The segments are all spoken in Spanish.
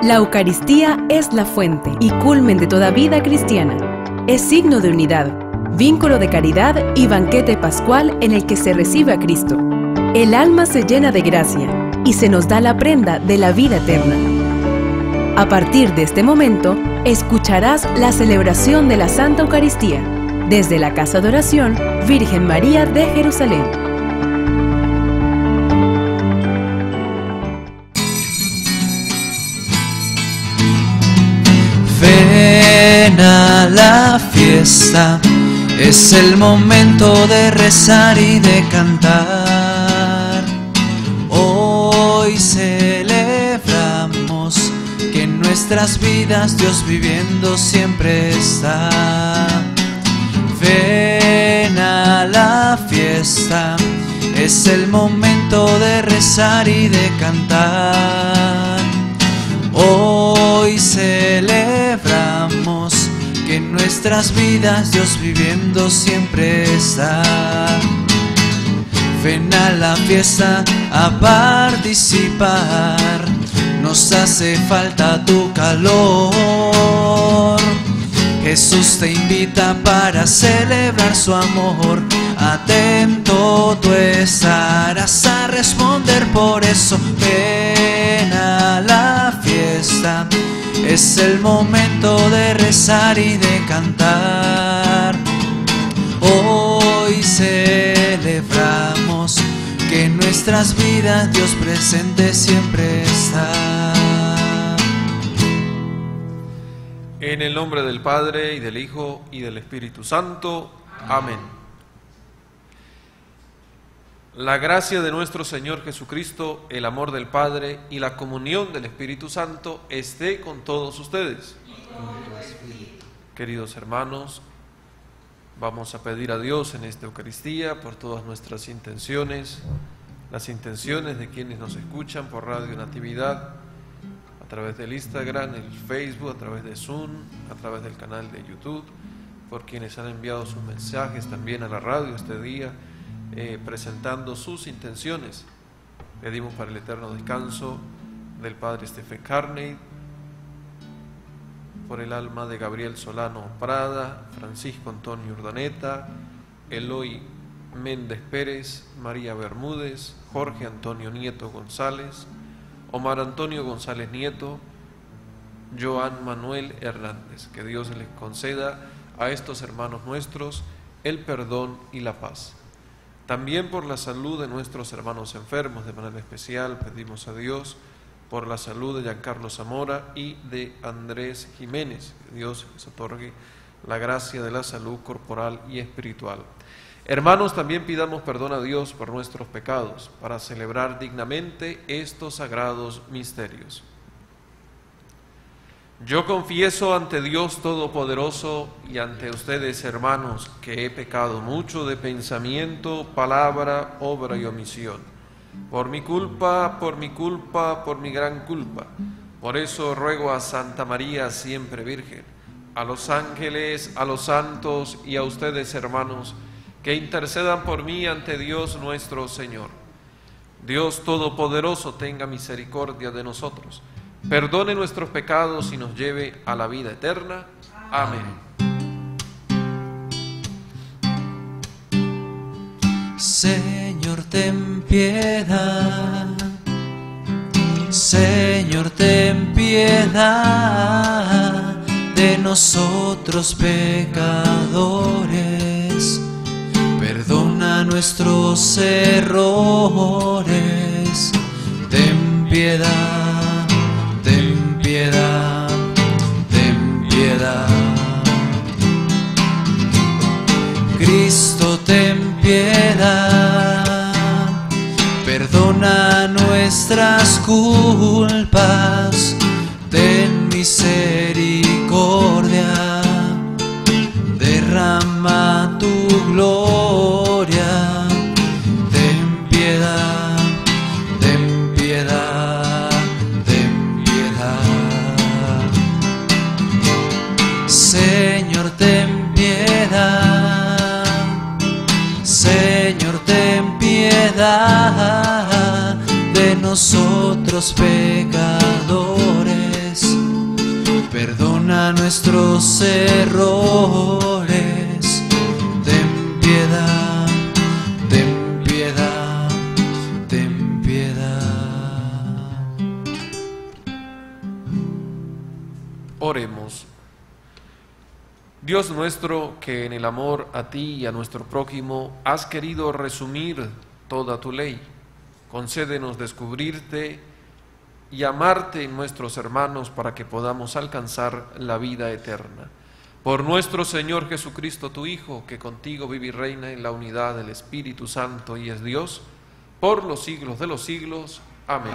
La Eucaristía es la fuente y culmen de toda vida cristiana. Es signo de unidad, vínculo de caridad y banquete pascual en el que se recibe a Cristo. El alma se llena de gracia y se nos da la prenda de la vida eterna. A partir de este momento, escucharás la celebración de la Santa Eucaristía desde la Casa de Oración Virgen María de Jerusalén. Ven a la fiesta, es el momento de rezar y de cantar. Hoy celebramos que en nuestras vidas Dios viviendo siempre está. Ven a la fiesta, es el momento de rezar y de cantar. Hoy celebramos que en nuestras vidas Dios viviendo siempre está. Ven a la fiesta a participar, nos hace falta tu calor. Jesús te invita para celebrar su amor. Atento tú estarás a responder, por eso ven a la fiesta. Es el momento de rezar y de cantar. Hoy celebramos que en nuestras vidas Dios presente siempre está. En el nombre del Padre, y del Hijo, y del Espíritu Santo. Amén. La gracia de nuestro Señor Jesucristo, el amor del Padre y la comunión del Espíritu Santo esté con todos ustedes. Queridos hermanos, vamos a pedir a Dios en esta Eucaristía por todas nuestras intenciones, las intenciones de quienes nos escuchan por Radio Natividad, a través del Instagram, el Facebook, a través de Zoom, a través del canal de YouTube, por quienes han enviado sus mensajes también a la radio este día, presentando sus intenciones. Pedimos para el eterno descanso del Padre Stephen Carney, por el alma de Gabriel Solano Prada, Francisco Antonio Urdaneta, Eloy Méndez Pérez, María Bermúdez, Jorge Antonio Nieto González, Omar Antonio González Nieto, Joan Manuel Hernández. Que Dios les conceda a estos hermanos nuestros el perdón y la paz. También por la salud de nuestros hermanos enfermos, de manera especial pedimos a Dios por la salud de Giancarlo Zamora y de Andrés Jiménez. Que Dios les otorgue la gracia de la salud corporal y espiritual. Hermanos, también pidamos perdón a Dios por nuestros pecados, para celebrar dignamente estos sagrados misterios. Yo confieso ante Dios Todopoderoso y ante ustedes, hermanos, que he pecado mucho de pensamiento, palabra, obra y omisión. Por mi culpa, por mi gran culpa. Por eso ruego a Santa María, siempre Virgen, a los ángeles, a los santos y a ustedes, hermanos, que intercedan por mí ante Dios nuestro Señor. Dios Todopoderoso tenga misericordia de nosotros, perdone nuestros pecados y nos lleve a la vida eterna. Amén. Señor, ten piedad. Señor, ten piedad de nosotros pecadores. Perdona nuestros errores. Ten piedad, ten piedad, ten piedad. Cristo, ten piedad. Perdona nuestras culpas. Ten misericordia. Derrama tu gloria. Ten piedad, ten piedad, ten piedad. Señor, ten piedad. Señor, ten piedad de nosotros pecadores. Perdona nuestros errores, ten piedad, ten piedad, ten piedad. Oremos. Dios nuestro, que en el amor a ti y a nuestro prójimo has querido resumir toda tu ley, concédenos descubrirte y amarte en nuestros hermanos para que podamos alcanzar la vida eterna. Por nuestro Señor Jesucristo, tu Hijo, que contigo vive y reina en la unidad del Espíritu Santo y es Dios, por los siglos de los siglos. Amén.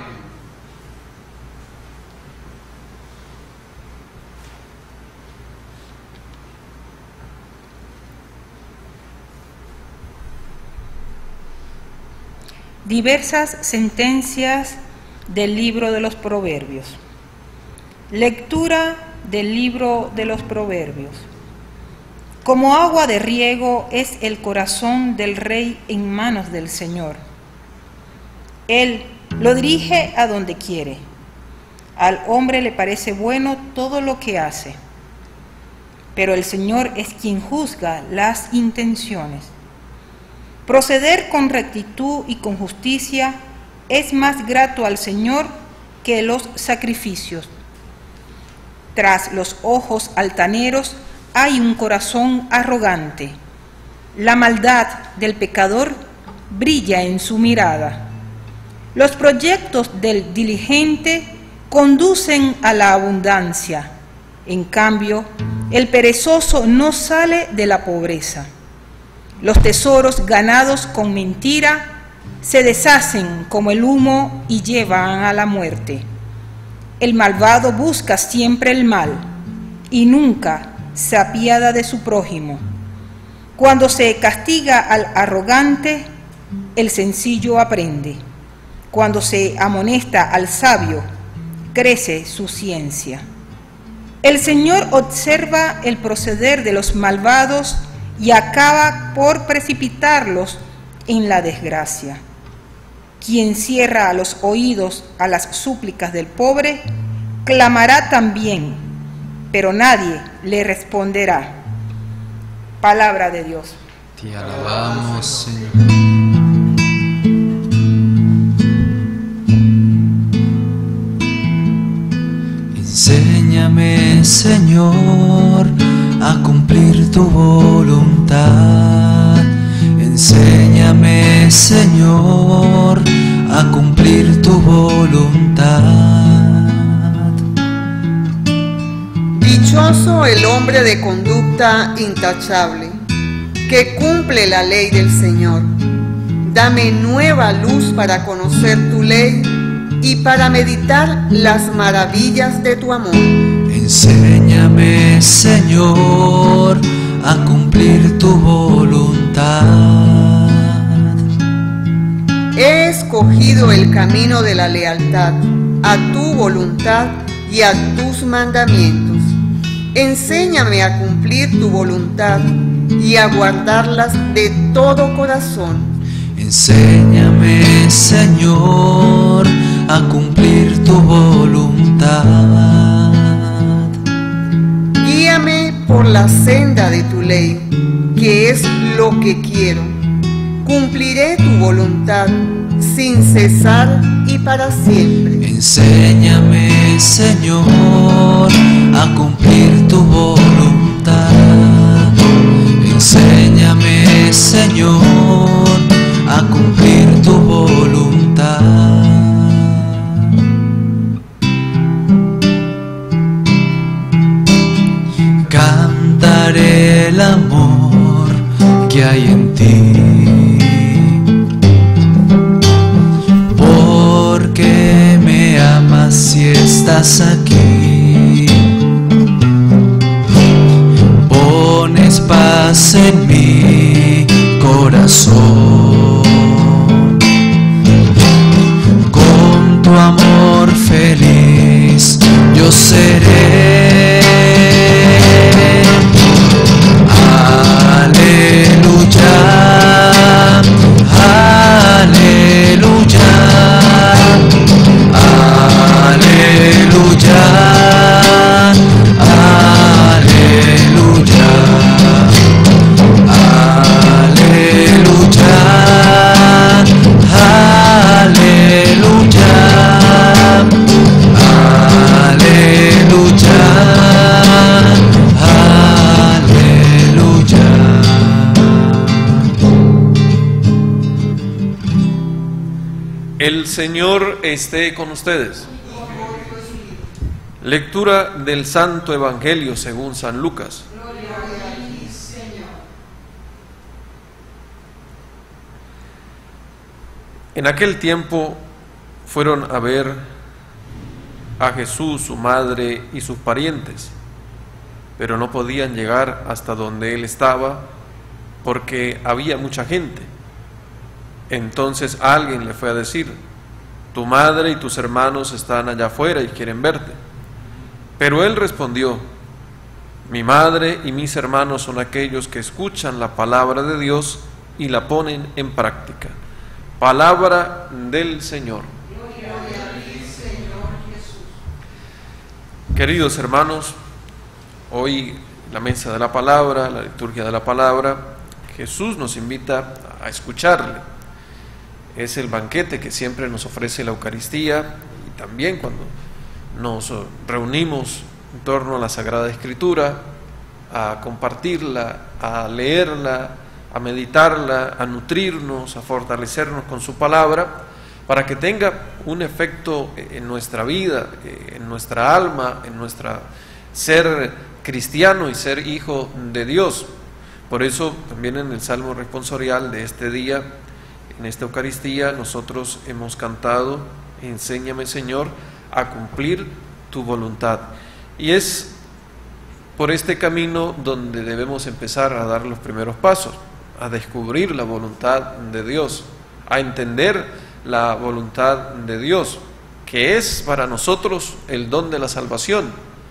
Diversas sentencias del libro de los Proverbios. Lectura del libro de los Proverbios. Como agua de riego es el corazón del rey en manos del Señor. Él lo dirige a donde quiere. Al hombre le parece bueno todo lo que hace, pero el Señor es quien juzga las intenciones. Proceder con rectitud y con justicia es más grato al Señor que los sacrificios. Tras los ojos altaneros hay un corazón arrogante. La maldad del pecador brilla en su mirada. Los proyectos del diligente conducen a la abundancia. En cambio, el perezoso no sale de la pobreza. Los tesoros ganados con mentira se deshacen como el humo y llevan a la muerte. El malvado busca siempre el mal y nunca se apiada de su prójimo. Cuando se castiga al arrogante, el sencillo aprende. Cuando se amonesta al sabio, crece su ciencia. El Señor observa el proceder de los malvados y acaba por precipitarlos en la desgracia. Quien cierra los oídos a las súplicas del pobre, clamará también, pero nadie le responderá. Palabra de Dios. Te alabamos, Señor. Enséñame, Señor, a cumplir tu voluntad. Enséñame, Señor, a cumplir tu voluntad. Dichoso el hombre de conducta intachable, que cumple la ley del Señor. Dame nueva luz para conocer tu ley y para meditar las maravillas de tu amor. Enséñame, Señor, a cumplir tu voluntad. He escogido el camino de la lealtad a tu voluntad y a tus mandamientos. Enséñame a cumplir tu voluntad y a guardarlas de todo corazón. Enséñame, Señor, a cumplir tu voluntad. Guíame por la senda de tu ley, que es lo que quiero. Cumpliré tu voluntad sin cesar y para siempre. Enséñame, Señor, a cumplir tu voluntad. Enséñame, Señor, a cumplir tu voluntad. Cantaré el amor que hay en ti, porque me amas y estás aquí. Pones paz en mi corazón. Con tu amor feliz yo seré. Aleluya, aleluya, aleluya, Señor esté con ustedes. Lectura del Santo Evangelio según San Lucas. En aquel tiempo fueron a ver a Jesús, su madre y sus parientes, pero no podían llegar hasta donde él estaba porque había mucha gente. Entonces alguien le fue a decir: tu madre y tus hermanos están allá afuera y quieren verte. Pero él respondió: mi madre y mis hermanos son aquellos que escuchan la palabra de Dios y la ponen en práctica. Palabra del Señor. Gloria a ti, Señor Jesús. Queridos hermanos, hoy la mesa de la palabra, la liturgia de la palabra, Jesús nos invita a escucharle. Es el banquete que siempre nos ofrece la Eucaristía, y también cuando nos reunimos en torno a la Sagrada Escritura, a compartirla, a leerla, a meditarla, a nutrirnos, a fortalecernos con su palabra, para que tenga un efecto en nuestra vida, en nuestra alma, en nuestro ser cristiano y ser hijo de Dios. Por eso también en el Salmo responsorial de este día, en esta Eucaristía, nosotros hemos cantado: enséñame, Señor, a cumplir tu voluntad. Y es por este camino donde debemos empezar a dar los primeros pasos, a descubrir la voluntad de Dios, a entender la voluntad de Dios, que es para nosotros el don de la salvación,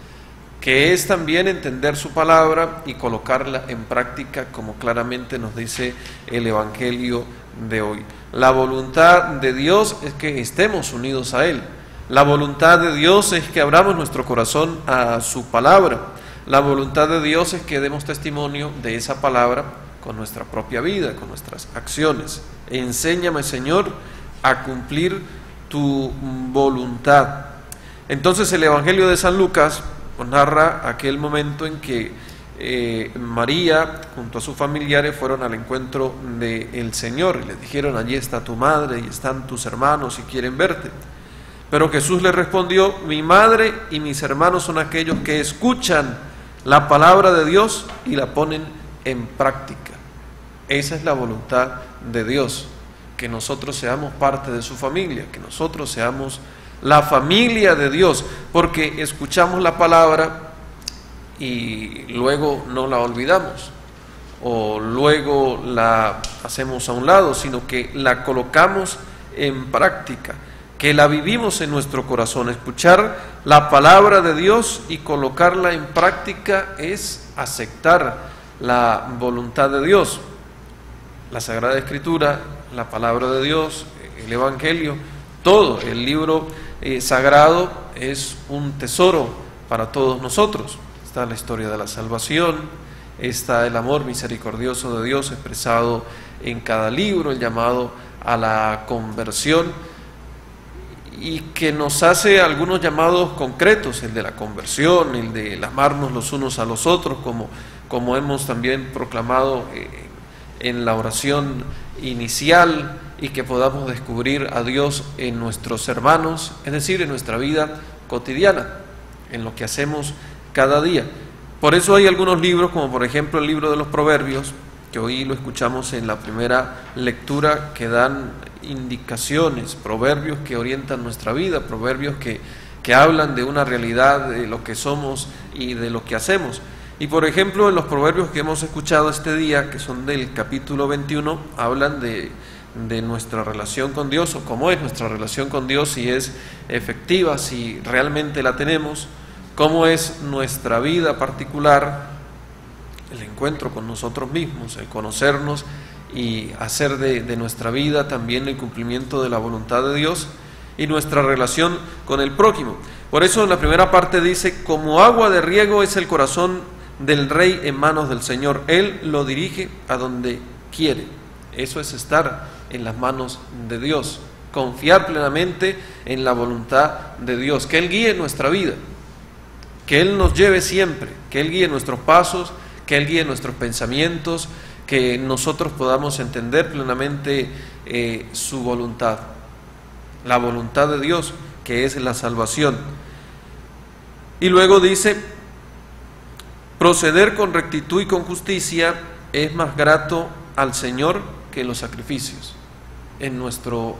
que es también entender su palabra y colocarla en práctica, como claramente nos dice el Evangelio de hoy. La voluntad de Dios es que estemos unidos a Él. La voluntad de Dios es que abramos nuestro corazón a su palabra. La voluntad de Dios es que demos testimonio de esa palabra con nuestra propia vida, con nuestras acciones. Enséñame, Señor, a cumplir tu voluntad. Entonces el Evangelio de San Lucas narra aquel momento en que María junto a sus familiares fueron al encuentro del Señor y le dijeron: allí está tu madre y están tus hermanos y quieren verte. Pero Jesús le respondió: mi madre y mis hermanos son aquellos que escuchan la palabra de Dios y la ponen en práctica. Esa es la voluntad de Dios, que nosotros seamos parte de su familia, que nosotros seamos la familia de Dios, porque escuchamos la palabra y luego no la olvidamos, o luego la hacemos a un lado, sino que la colocamos en práctica, que la vivimos en nuestro corazón. Escuchar la palabra de Dios y colocarla en práctica es aceptar la voluntad de Dios. La Sagrada Escritura, la palabra de Dios, el Evangelio, todo el libro sagrado es un tesoro para todos nosotros. Está la historia de la salvación, está el amor misericordioso de Dios expresado en cada libro, el llamado a la conversión, y que nos hace algunos llamados concretos: el de la conversión, el de amarnos los unos a los otros, como hemos también proclamado en la oración inicial, y que podamos descubrir a Dios en nuestros hermanos, es decir, en nuestra vida cotidiana, en lo que hacemos cada día. Por eso hay algunos libros, como por ejemplo el libro de los Proverbios, que hoy lo escuchamos en la primera lectura, que dan indicaciones, proverbios que orientan nuestra vida, proverbios que hablan de una realidad, de lo que somos y de lo que hacemos. Y por ejemplo, en los proverbios que hemos escuchado este día, que son del capítulo 21, hablan de nuestra relación con Dios, o cómo es nuestra relación con Dios, si es efectiva, si realmente la tenemos, cómo es nuestra vida particular, el encuentro con nosotros mismos, el conocernos y hacer de nuestra vida también el cumplimiento de la voluntad de Dios, y nuestra relación con el prójimo. Por eso en la primera parte dice: como agua de riego es el corazón del rey en manos del Señor, Él lo dirige a donde quiere. Eso es estar en las manos de Dios, confiar plenamente en la voluntad de Dios, que Él guíe nuestra vida, que Él nos lleve siempre, que Él guíe nuestros pasos, que Él guíe nuestros pensamientos, que nosotros podamos entender plenamente su voluntad. la voluntad de Dios, que es la salvación. Y luego dice, proceder con rectitud y con justicia es más grato al Señor que los sacrificios. En nuestro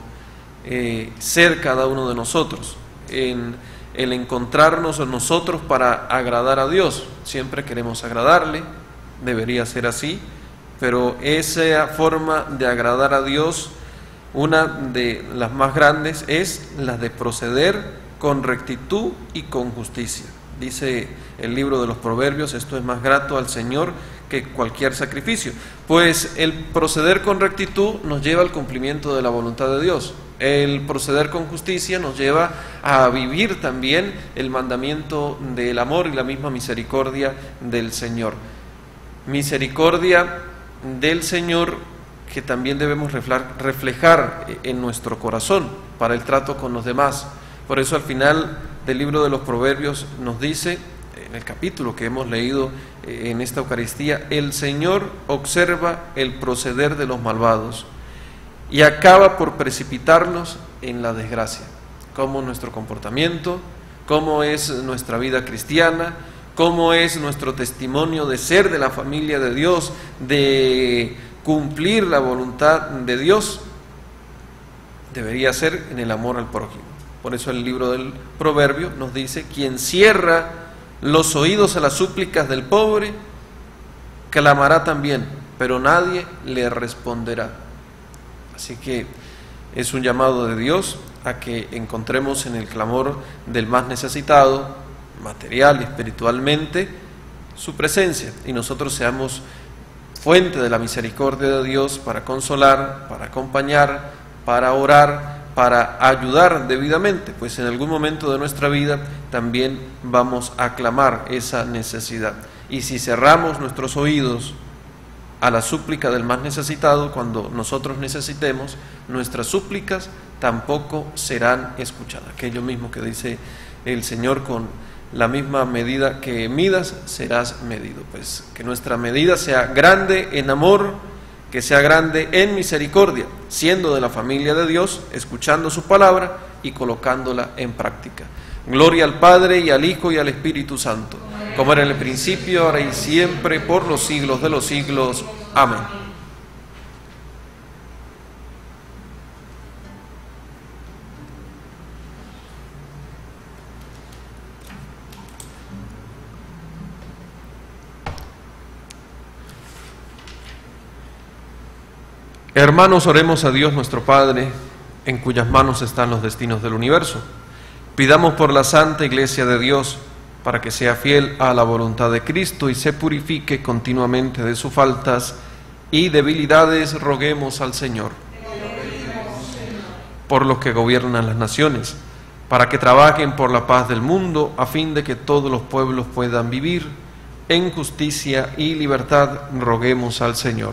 ser cada uno de nosotros, en el encontrarnos nosotros para agradar a Dios. Siempre queremos agradarle, debería ser así, pero esa forma de agradar a Dios, una de las más grandes es la de proceder con rectitud y con justicia. Dice el libro de los Proverbios, esto es más grato al Señor que cualquier sacrificio. Pues el proceder con rectitud nos lleva al cumplimiento de la voluntad de Dios. El proceder con justicia nos lleva a vivir también el mandamiento del amor y la misma misericordia del Señor. Misericordia del Señor que también debemos reflejar en nuestro corazón para el trato con los demás. Por eso al final del libro de los Proverbios nos dice, en el capítulo que hemos leído en esta Eucaristía, el Señor observa el proceder de los malvados y acaba por precipitarlos en la desgracia. Cómo nuestro comportamiento, cómo es nuestra vida cristiana, cómo es nuestro testimonio de ser de la familia de Dios, de cumplir la voluntad de Dios, debería ser en el amor al prójimo. Por eso el libro del Proverbio nos dice, quien cierra los oídos a las súplicas del pobre, clamará también, pero nadie le responderá. Así que es un llamado de Dios a que encontremos en el clamor del más necesitado, material y espiritualmente, su presencia, y nosotros seamos fuente de la misericordia de Dios para consolar, para acompañar, para orar, para ayudar debidamente, pues en algún momento de nuestra vida también vamos a clamar esa necesidad. Y si cerramos nuestros oídos a la súplica del más necesitado, cuando nosotros necesitemos, nuestras súplicas tampoco serán escuchadas. Aquello mismo que dice el Señor, con la misma medida que midas, serás medido. Pues que nuestra medida sea grande en amor, que sea grande en misericordia, siendo de la familia de Dios, escuchando su palabra y colocándola en práctica. Gloria al Padre y al Hijo y al Espíritu Santo, como era en el principio, ahora y siempre, por los siglos de los siglos. Amén. Hermanos, oremos a Dios nuestro Padre, en cuyas manos están los destinos del universo. Pidamos por la Santa Iglesia de Dios, para que sea fiel a la voluntad de Cristo y se purifique continuamente de sus faltas y debilidades, roguemos al Señor. Por los que gobiernan las naciones, para que trabajen por la paz del mundo, a fin de que todos los pueblos puedan vivir en justicia y libertad, roguemos al Señor.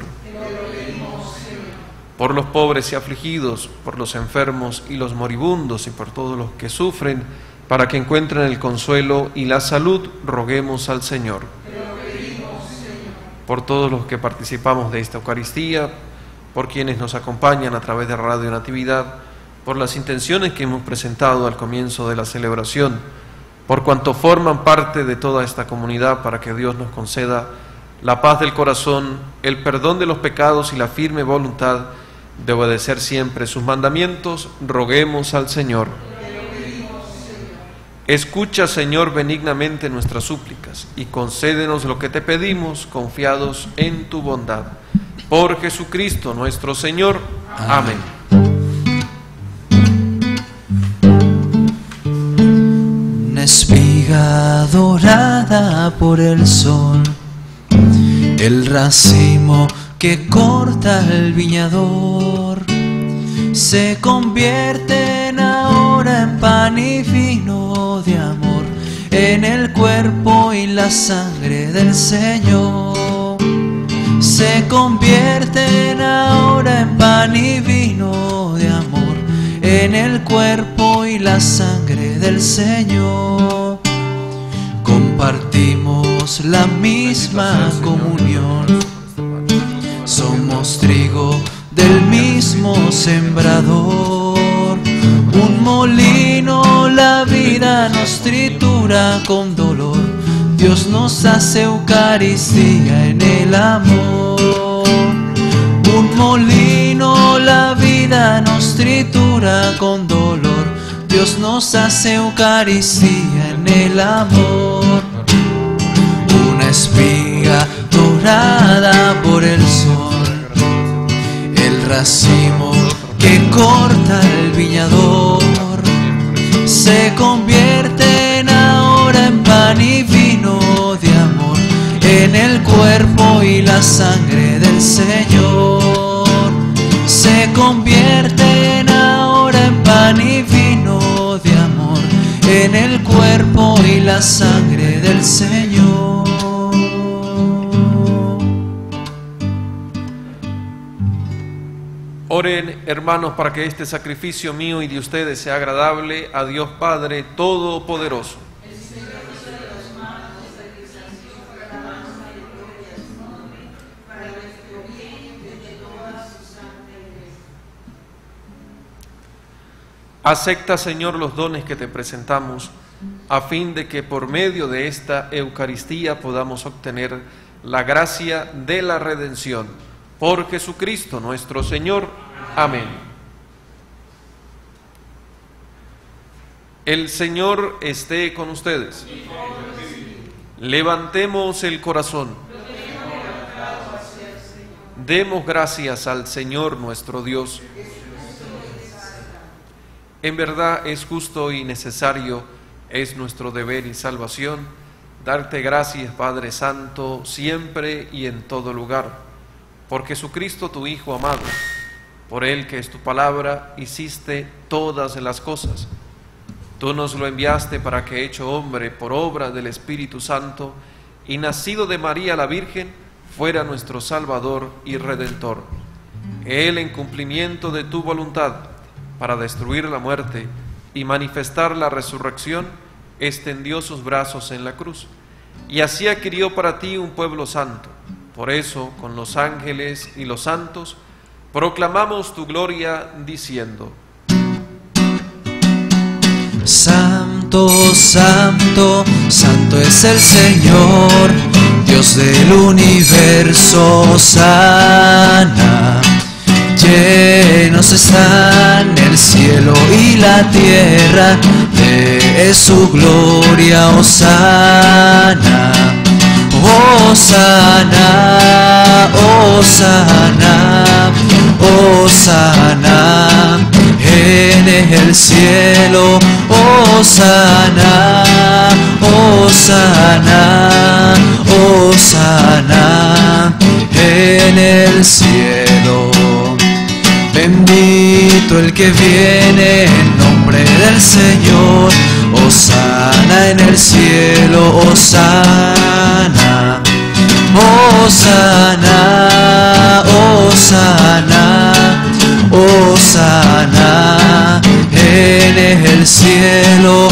Por los pobres y afligidos, por los enfermos y los moribundos y por todos los que sufren, para que encuentren el consuelo y la salud, roguemos al Señor. Por todos los que participamos de esta Eucaristía, por quienes nos acompañan a través de Radio Natividad, por las intenciones que hemos presentado al comienzo de la celebración, por cuanto forman parte de toda esta comunidad, para que Dios nos conceda la paz del corazón, el perdón de los pecados y la firme voluntad de obedecer siempre sus mandamientos, roguemos al Señor. Escucha, Señor, benignamente nuestras súplicas y concédenos lo que te pedimos, confiados en tu bondad. Por Jesucristo nuestro Señor. Amén. Una espiga dorada por el sol, el racimo que corta el viñador, se convierten ahora en pan y vino de amor, en el cuerpo y la sangre del Señor. Se convierten ahora en pan y vino de amor, en el cuerpo y la sangre del Señor. Compartimos la misma comunión, somos trigo del mismo sembrador, Un molino la vida nos tritura con dolor. Dios nos hace Eucaristía en el amor. Un molino la vida nos tritura con dolor. Dios nos hace Eucaristía en el amor. Una espiga dorada por el sol, el racimo que corta el viñador, se convierten ahora en pan y vino de amor, en el cuerpo y la sangre del Señor. Se convierten ahora en pan y vino de amor, en el cuerpo y la sangre del Señor. Oren, hermanos, para que este sacrificio mío y de ustedes sea agradable a Dios Padre Todopoderoso. Acepta, Señor, los dones que te presentamos, a fin de que por medio de esta Eucaristía podamos obtener la gracia de la redención. Por Jesucristo nuestro Señor. Amén. El Señor esté con ustedes. Levantemos el corazón. Demos gracias al Señor nuestro Dios. En verdad es justo y necesario, es nuestro deber y salvación, darte gracias, Padre Santo, siempre y en todo lugar. Por Jesucristo tu Hijo amado, por Él que es tu palabra, hiciste todas las cosas. Tú nos lo enviaste para que, hecho hombre por obra del Espíritu Santo y nacido de María la Virgen, fuera nuestro Salvador y Redentor. Él, en cumplimiento de tu voluntad, para destruir la muerte y manifestar la resurrección, extendió sus brazos en la cruz, y así adquirió para ti un pueblo santo. Por eso, con los ángeles y los santos, proclamamos tu gloria, diciendo: Santo, santo, santo es el Señor, Dios del universo, hosana. Llenos están el cielo y la tierra de su gloria, hosana. Hosana, hosana, hosana en el cielo, hosana, hosana, hosana en el cielo. Bendito el que viene en nombre del Señor, hosana en el cielo, hosana, hosana, hosana, hosana en el cielo,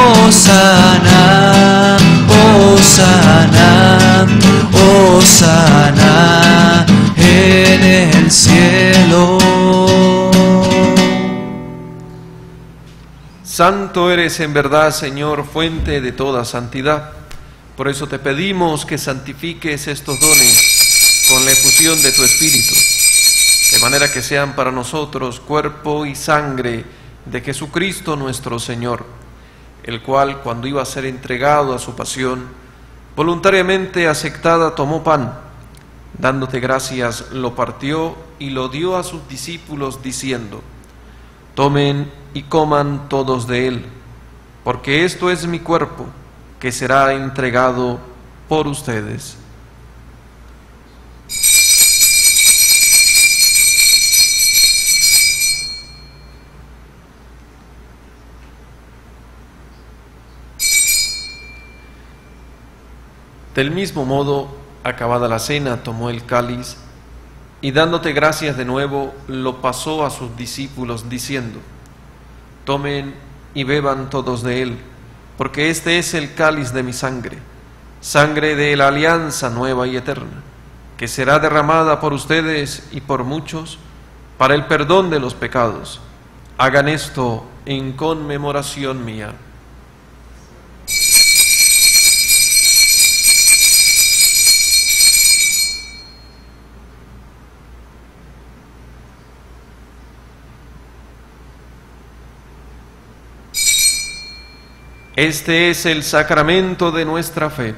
hosana, hosana, hosana en el cielo. Santo eres en verdad, Señor, fuente de toda santidad. Por eso te pedimos que santifiques estos dones con la efusión de tu Espíritu, de manera que sean para nosotros cuerpo y sangre de Jesucristo nuestro Señor, el cual, cuando iba a ser entregado a su pasión, voluntariamente aceptada tomó pan, dándote gracias, lo partió y lo dio a sus discípulos, diciendo: Tomen y coman todos de él, porque esto es mi cuerpo, que será entregado por ustedes. Del mismo modo, acabada la cena, tomó el cáliz y, dándote gracias de nuevo, lo pasó a sus discípulos, diciendo: Tomen y beban todos de él, porque este es el cáliz de mi sangre, sangre de la alianza nueva y eterna, que será derramada por ustedes y por muchos para el perdón de los pecados. Hagan esto en conmemoración mía. Este es el sacramento de nuestra fe.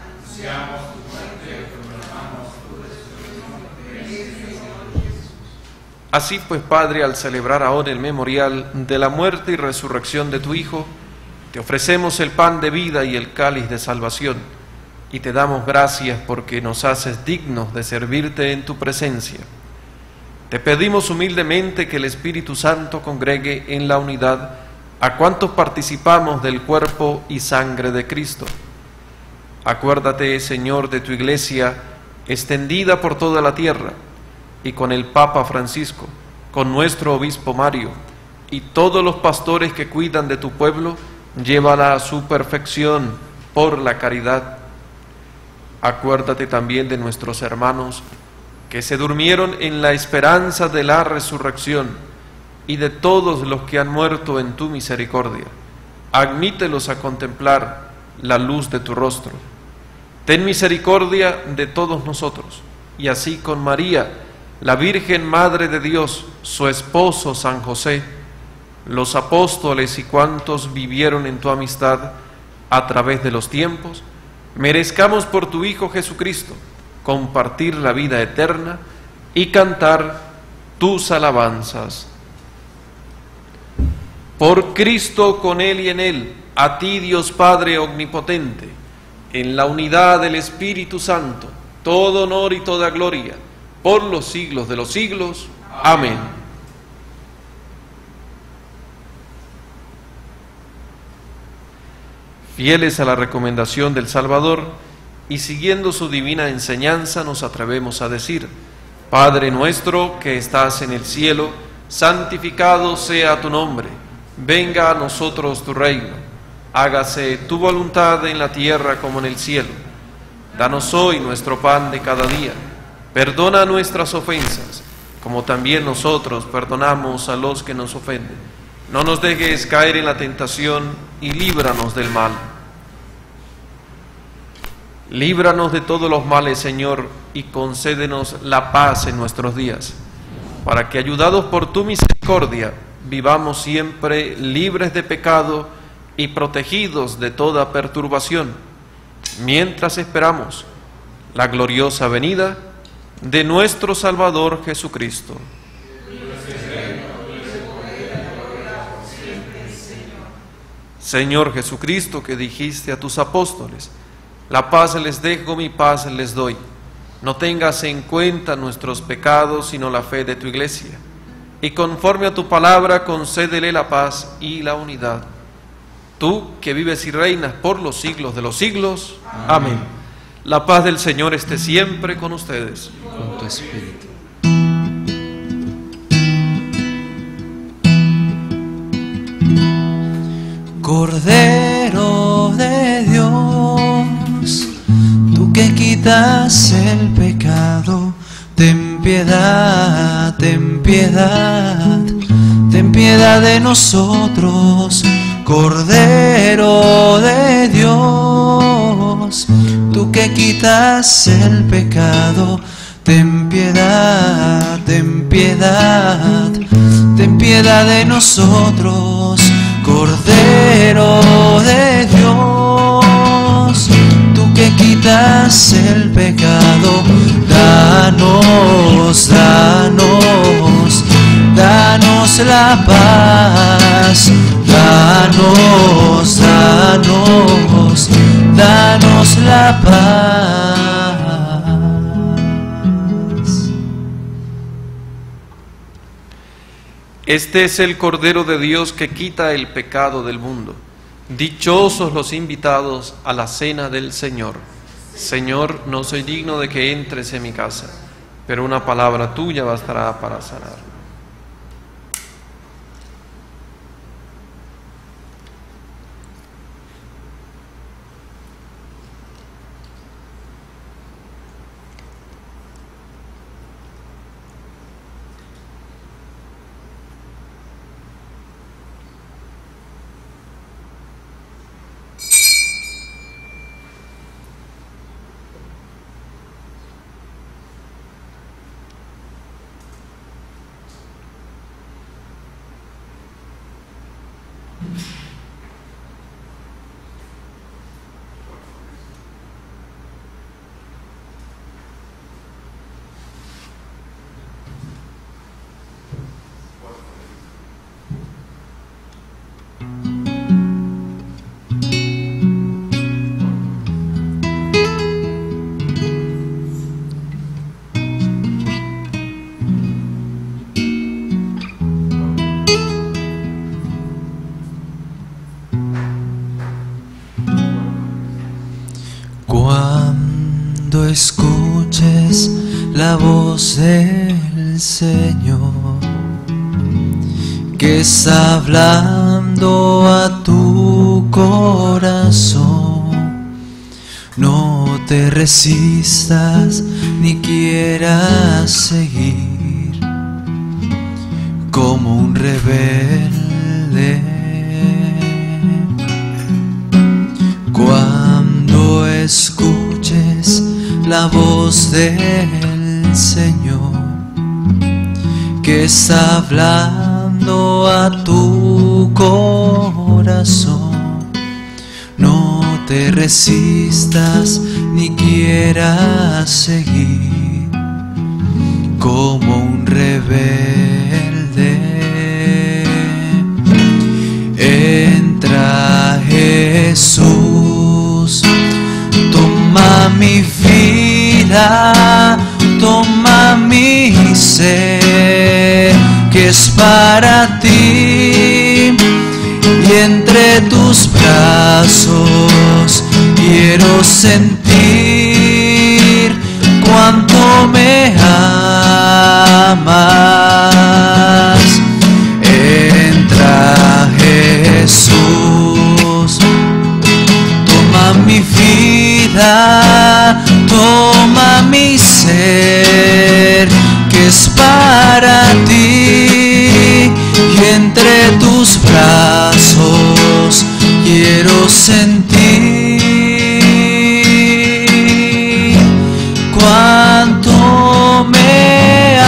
Así pues, Padre, al celebrar ahora el memorial de la muerte y resurrección de tu Hijo, te ofrecemos el pan de vida y el cáliz de salvación, y te damos gracias porque nos haces dignos de servirte en tu presencia. Te pedimos humildemente que el Espíritu Santo congregue en la unidad a cuantos participamos del cuerpo y sangre de Cristo. Acuérdate, Señor, de tu Iglesia extendida por toda la tierra, y con el Papa Francisco, con nuestro Obispo Mario, y todos los pastores que cuidan de tu pueblo, llévala a su perfección por la caridad. Acuérdate también de nuestros hermanos que se durmieron en la esperanza de la resurrección, y de todos los que han muerto en tu misericordia. Admítelos a contemplar la luz de tu rostro. Ten misericordia de todos nosotros, y así con María, la Virgen Madre de Dios, su esposo San José, los apóstoles y cuantos vivieron en tu amistad a través de los tiempos, merezcamos por tu Hijo Jesucristo compartir la vida eterna y cantar tus alabanzas. Por Cristo, con Él y en Él, a ti, Dios Padre omnipotente, en la unidad del Espíritu Santo, todo honor y toda gloria, por los siglos de los siglos. Amén. Fieles a la recomendación del Salvador y siguiendo su divina enseñanza, nos atrevemos a decir: Padre nuestro que estás en el cielo, santificado sea tu nombre. Venga a nosotros tu reino, hágase tu voluntad en la tierra como en el cielo. Danos hoy nuestro pan de cada día, perdona nuestras ofensas, como también nosotros perdonamos a los que nos ofenden. No nos dejes caer en la tentación y líbranos del mal. Líbranos de todos los males, Señor, y concédenos la paz en nuestros días, para que, ayudados por tu misericordia, vivamos siempre libres de pecado y protegidos de toda perturbación, mientras esperamos la gloriosa venida de nuestro Salvador Jesucristo. Señor Jesucristo, que dijiste a tus apóstoles: la paz les dejo, mi paz les doy. No tengas en cuenta nuestros pecados, sino la fe de tu Iglesia. Y conforme a tu palabra, concédele la paz y la unidad. Tú, que vives y reinas por los siglos de los siglos. Amén. La paz del Señor esté siempre con ustedes. Con tu espíritu. Cordero de Dios, tú que quitas el pecado, ten piedad, ten piedad, ten piedad de nosotros. Cordero de Dios, tú que quitas el pecado, ten piedad, ten piedad, ten piedad de nosotros. Cordero de Dios, tú que quitas el pecado, danos, danos, danos la paz, danos, danos, danos la paz. Este es el Cordero de Dios que quita el pecado del mundo. Dichosos los invitados a la cena del Señor. Señor, no soy digno de que entres en mi casa, pero una palabra tuya bastará para sanar. Cuando escuches la voz del Señor, que está hablando a tu corazón, no te resistas ni quieras seguir como un rebelde. Cuando escuches la voz del Señor, que está hablando a tu corazón, no te resistas ni quieras seguir como un rebelde. Entra Jesús, toma mi vida, toma mi ser, que es para ti, y entre tus brazos quiero sentir cuánto me amas. Entra Jesús, toma mi vida, toma mi ser, que es para ti, y entre tus brazos quiero sentir cuánto me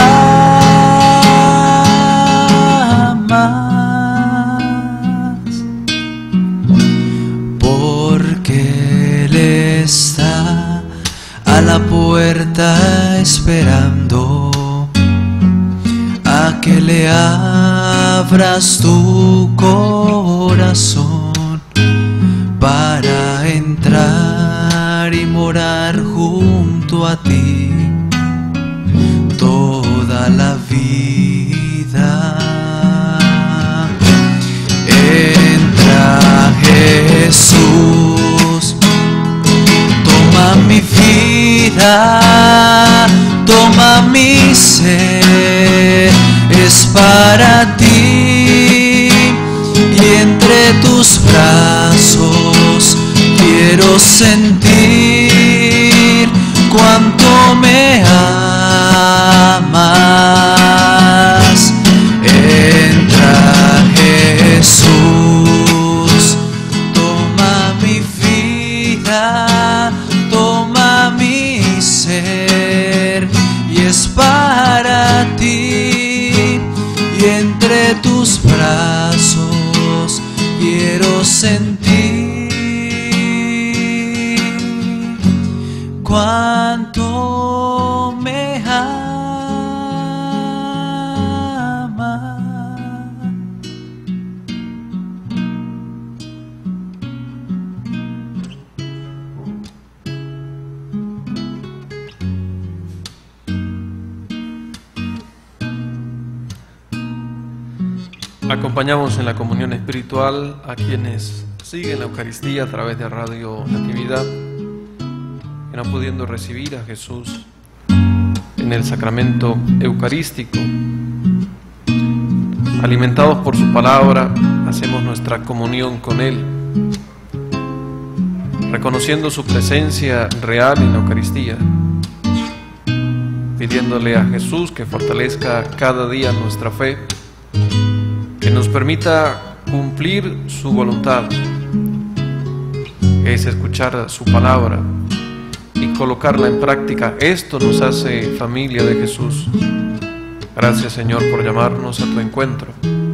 amas, porque Él está a la puerta esperando a que le abras tu corazón para entrar y morar junto a ti toda la vida. Entra Jesús, toma mi vida, toma mi ser, es para ti, y entre tus brazos quiero sentir cuánto me amas. Entra Jesús, toma mi vida, toma mi ser, y es para ti, y entre tus brazos quiero sentir cuánto me amas. Acompañamos en la comunión espiritual a quienes siguen la Eucaristía a través de Radio Natividad, que no pudiendo recibir a Jesús en el sacramento eucarístico, alimentados por su palabra, hacemos nuestra comunión con Él, reconociendo su presencia real en la Eucaristía, pidiéndole a Jesús que fortalezca cada día nuestra fe, que nos permita cumplir su voluntad, que es escuchar su palabra y colocarla en práctica. Esto nos hace familia de Jesús. Gracias, Señor, por llamarnos a tu encuentro.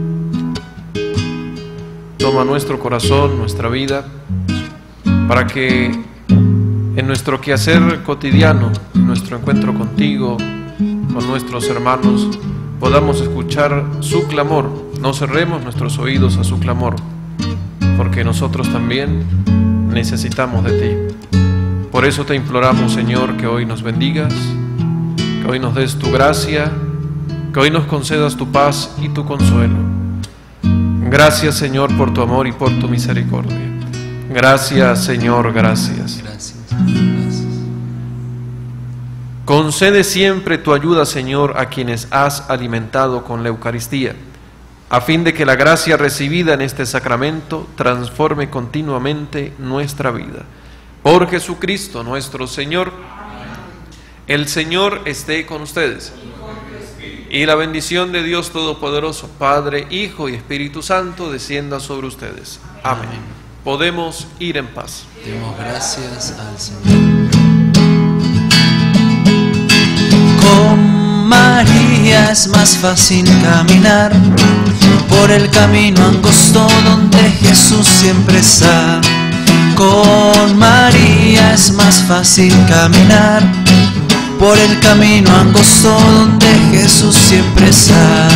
Toma nuestro corazón, nuestra vida, para que en nuestro quehacer cotidiano, en nuestro encuentro contigo, con nuestros hermanos, podamos escuchar su clamor. No cerremos nuestros oídos a su clamor, porque nosotros también necesitamos de ti. Por eso te imploramos, Señor, que hoy nos bendigas, que hoy nos des tu gracia, que hoy nos concedas tu paz y tu consuelo. Gracias, Señor, por tu amor y por tu misericordia. Gracias, Señor, gracias. Concede siempre tu ayuda, Señor, a quienes has alimentado con la Eucaristía, a fin de que la gracia recibida en este sacramento transforme continuamente nuestra vida. Por Jesucristo nuestro Señor. El Señor esté con ustedes. Y la bendición de Dios Todopoderoso, Padre, Hijo y Espíritu Santo, descienda sobre ustedes. Amén. Podemos ir en paz. Demos gracias al Señor. Con María es más fácil caminar por el camino angosto donde Jesús siempre está. Con María es más fácil caminar por el camino angosto donde Jesús siempre está.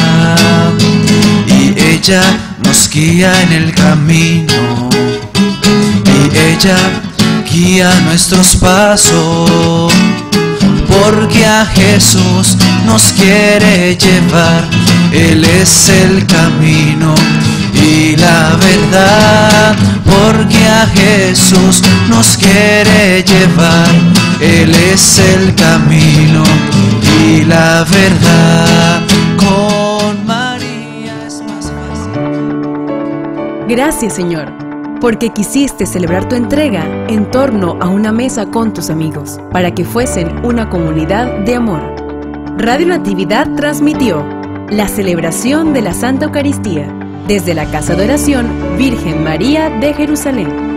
Y ella nos guía en el camino, y ella guía nuestros pasos, porque a Jesús nos quiere llevar. Él es el camino y la verdad, porque a Jesús nos quiere llevar. Él es el camino y la verdad. Con María es más fácil. Gracias, Señor, porque quisiste celebrar tu entrega en torno a una mesa con tus amigos, para que fuesen una comunidad de amor. Radio Natividad transmitió la celebración de la Santa Eucaristía desde la Casa de Oración Virgen María de Jerusalén.